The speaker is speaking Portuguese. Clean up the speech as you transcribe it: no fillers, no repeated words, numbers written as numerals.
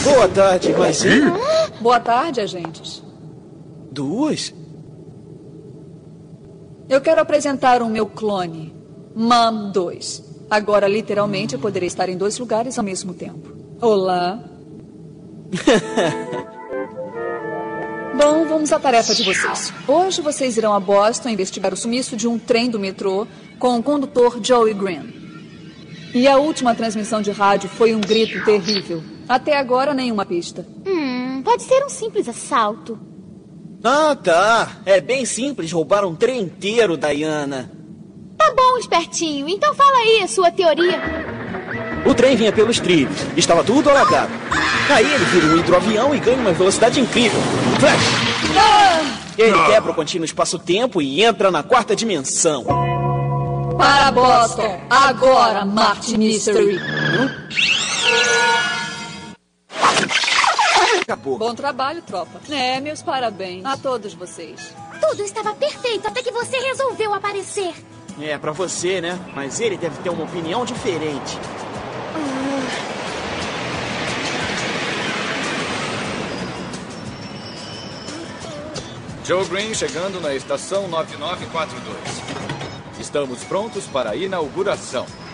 Boa tarde, mas... Boa tarde, agentes. Duas? Eu quero apresentar o meu clone, Mom 2. Agora, literalmente, eu poderei estar em 2 lugares ao mesmo tempo. Olá. Bom, vamos à tarefa de vocês. Hoje vocês irão a Boston investigar o sumiço de um trem do metrô com o condutor Joey Green. E a última transmissão de rádio foi um grito terrível. Até agora, nenhuma pista. Pode ser um simples assalto. Ah, tá. É bem simples roubar um trem inteiro, Diana. Tá bom, espertinho. Então fala aí a sua teoria. O trem vinha pelos trilhos. Estava tudo alagado. Aí ele vira um hidroavião e ganha uma velocidade incrível. Flash! Ele quebra o contínuo espaço-tempo e entra na 4ª dimensão. Para Boston, agora, Martin Mystery. Acabou. Bom trabalho, tropa. Meus parabéns a todos vocês. Tudo estava perfeito até que você resolveu aparecer. É, pra você, né? Mas ele deve ter uma opinião diferente. Joe Green chegando na estação 9942. Estamos prontos para a inauguração.